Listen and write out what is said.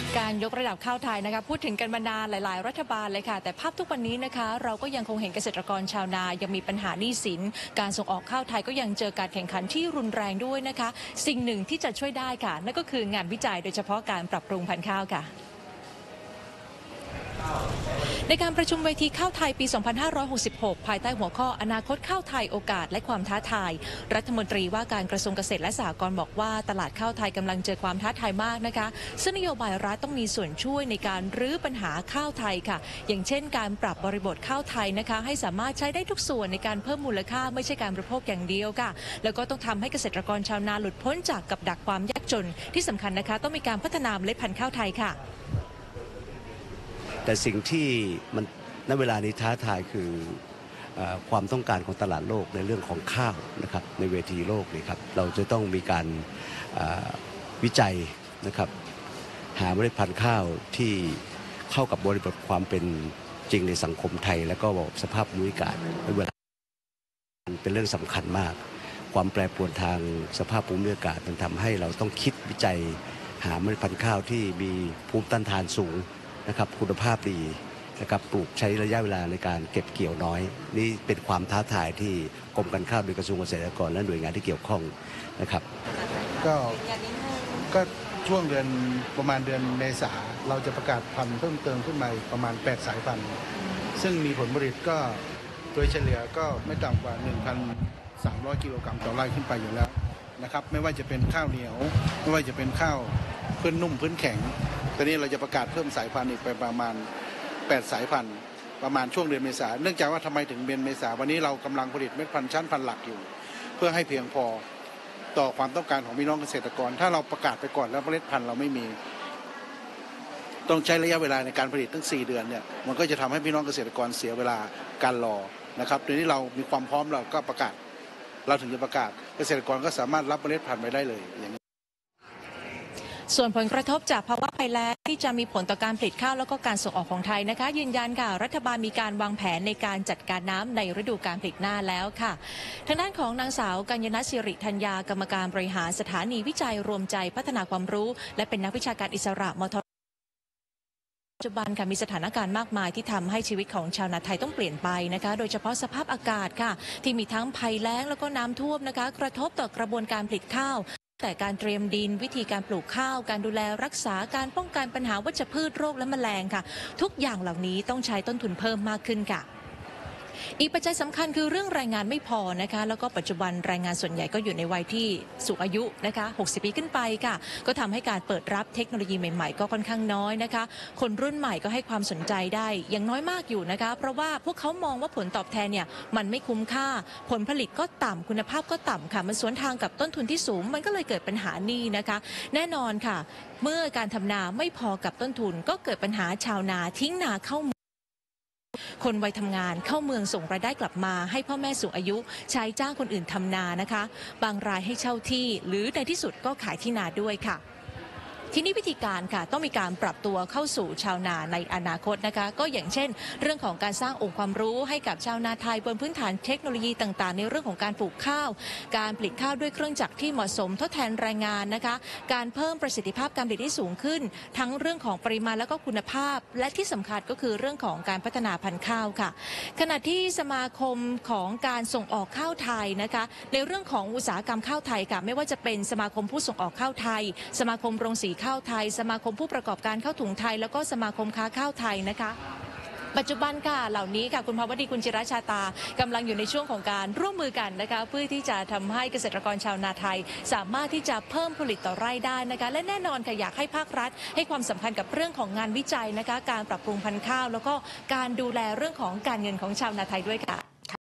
การยกระดับข้าวไทยนะคะพูดถึงกันมานานหลายๆรัฐบาลเลยค่ะแต่ภาพทุกวันนี้นะคะเราก็ยังคงเห็นเกษตรกรชาวนายังมีปัญหาหนี้สินการส่งออกข้าวไทยก็ยังเจอการแข่งขันที่รุนแรงด้วยนะคะสิ่งหนึ่งที่จะช่วยได้ค่ะนั่นก็คืองานวิจัยโดยเฉพาะการปรับปรุงพันธุ์ข้าวค่ะในการประชุมเวทีข้าวไทยปี 2566 ภายใต้หัวข้ออนาคตข้าวไทยโอกาสและความท้าทายรัฐมนตรีว่าการกระทรวงเกษตรและสหกรณ์บอกว่าตลาดข้าวไทยกำลังเจอความท้าทายมากนะคะซึ่งนโยบายรัฐต้องมีส่วนช่วยในการรื้อปัญหาข้าวไทยค่ะอย่างเช่นการปรับบริบทข้าวไทยนะคะให้สามารถใช้ได้ทุกส่วนในการเพิ่มมูลค่าไม่ใช่การบริโภคอย่างเดียวค่ะแล้วก็ต้องทำให้เกษตรกรชาวนาหลุดพ้นจากกับดักความยากจนที่สำคัญนะคะต้องมีการพัฒนาเมล็ดพันธุ์ข้าวไทยค่ะแต่สิ่งที่มันณเวลานี้ท้าทายคือความต้องการของตลาดโลกในเรื่องของข้าวนะครับในเวทีโลกนี่ครับเราจะต้องมีการวิจัยนะครับหาเมล็ดพันธุ์ข้าวที่เข้ากับบริบทความเป็นจริงในสังคมไทยและก็สภาพภูมิอากาศในเวลาเป็นเรื่องสำคัญมากความแปรปรวนทางสภาพภูมิอากาศมันทำให้เราต้องคิดวิจัยหาเมล็ดพันธุ์ข้าวที่มีภูมิต้านทานสูงนะครับคุณภาพดีนะครับปลูกใช้ระยะเวลาในการเก็บเกี่ยวน้อยนี่เป็นความท้าทายที่กรมการข้าวโดยกระทรวงเกษตรและสหกรณ์และหน่วยงานที่เกี่ยวข้องนะครับก็ช่วงเดือนประมาณเดือนเมษาเราจะประกาศพันธุ์เพิ่มเติมขึ้นมาประมาณ8สายพันธุ์ซึ่งมีผลผลิตก็โดยเฉลี่ยก็ไม่ต่ำกว่า 1,300 กิโลกรัมต่อไร่ขึ้นไปอยู่แล้วนะครับไม่ว่าจะเป็นข้าวเหนียวไม่ว่าจะเป็นข้าวพื้นนุ่มพื้นแข็งตอนนี้เราจะประกาศเพิ่มสายพันธุ์อีกไปประมาณ8สายพันธุ์ประมาณช่วงเดือนเมษาเนื่องจากว่าทำไมถึงเดือนเมษาวันนี้เรากำลังผลิตเม็ดพันธุ์ชั้นพันธุ์หลักอยู่เพื่อให้เพียงพอต่อความต้องการของพี่น้องเกษตรกรถ้าเราประกาศไปก่อนแล้วเมล็ดพันธุ์เราไม่มีต้องใช้ระยะเวลาในการผลิตตั้ง4เดือนเนี่ยมันก็จะทำให้พี่น้องเกษตรกรเสียเวลาการรอนะครับโดยที่เรามีความพร้อมเราก็ประกาศเราถึงจะประกาศเกษตรกรก็สามารถรับเมล็ดพันธุ์ไปได้เลยอย่างส่วนผลกระทบจากภาวะภัยแล้งที่จะมีผลต่อการผลิตข้าวแล้วก็การส่งออกของไทยนะคะยืนยันค่ะรัฐบาลมีการวางแผนในการจัดการน้ำในฤดูการผลิตหน้าแล้วค่ะทางด้านของนางสาวกัญญณศิริธัญญากรรมการบริหารสถานีวิจัยรวมใจพัฒนาความรู้และเป็นนักวิชาการอิสระมทปัจจุบันค่ะมีสถานการณ์มากมายที่ทำให้ชีวิตของชาวนาไทยต้องเปลี่ยนไปนะคะโดยเฉพาะสภาพอากาศค่ะที่มีทั้งภัยแล้งแล้วก็น้ำท่วมนะคะกระทบต่อกระบวนการผลิตข้าวแต่การเตรียมดินวิธีการปลูกข้าวการดูแลรักษาการป้องกันปัญหาวัชพืชโรคและแมลงค่ะทุกอย่างเหล่านี้ต้องใช้ต้นทุนเพิ่มมากขึ้นค่ะอีกปัจจัยสำคัญคือเรื่องแรงงานไม่พอนะคะแล้วก็ปัจจุบันแรงงานส่วนใหญ่ก็อยู่ในวัยที่สูงอายุนะคะ60 ปีขึ้นไปค่ะก็ทำให้การเปิดรับเทคโนโลยีใหม่ๆก็ค่อนข้างน้อยนะคะคนรุ่นใหม่ก็ให้ความสนใจได้ยังน้อยมากอยู่นะคะเพราะว่าพวกเขามองว่าผลตอบแทนเนี่ยมันไม่คุ้มค่าผลผลิตก็ต่ำคุณภาพก็ต่ำค่ะมันสวนทางกับต้นทุนที่สูงมันก็เลยเกิดปัญหานี้นะคะแน่นอนค่ะเมื่อการทำนาไม่พอกับต้นทุนก็เกิดปัญหาชาวนาทิ้งนาเข้าคนวัยทำงานเข้าเมืองส่งรายได้กลับมาให้พ่อแม่สูงอายุใช้จ้างคนอื่นทำนานะคะบางรายให้เช่าที่หรือในที่สุดก็ขายที่นาด้วยค่ะทีนี้วิธีการค่ะต้องมีการปรับตัวเข้าสู่ชาวนาในอนาคตนะคะก็อย่างเช่นเรื่องของการสร้างองค์ความรู้ให้กับชาวนาไทยบนพื้นฐานเทคโนโลยีต่างๆในเรื่องของการปลูกข้าวการผลิตข้าวด้วยเครื่องจักรที่เหมาะสมทดแทนแรงงานนะคะการเพิ่มประสิทธิภาพการผลิตที่สูงขึ้นทั้งเรื่องของปริมาณและก็คุณภาพและที่สำคัญก็คือเรื่องของการพัฒนาพันธุ์ข้าวค่ะขณะที่สมาคมของการส่งออกข้าวไทยนะคะในเรื่องของอุตสาหกรรมข้าวไทยค่ะไม่ว่าจะเป็นสมาคมผู้ส่งออกข้าวไทยสมาคมโรงสีข้าวไทยสมาคมผู้ประกอบการข้าวถุงไทยแล้วก็สมาคมค้าข้าวไทยนะคะปัจจุบันค่ะเหล่านี้ค่ะคุณภาวดีคุณจิรชาตากำลังอยู่ในช่วงของการร่วมมือกันนะคะเพื่อที่จะทำให้เกษตรกรชาวนาไทยสามารถที่จะเพิ่มผลิตต่อไร่ได้นะคะและแน่นอนค่ะอยากให้ภาครัฐให้ความสำคัญกับเรื่องของงานวิจัยนะคะการปรับปรุงพันธุ์ข้าวแล้วก็การดูแลเรื่องของการเงินของชาวนาไทยด้วยค่ะ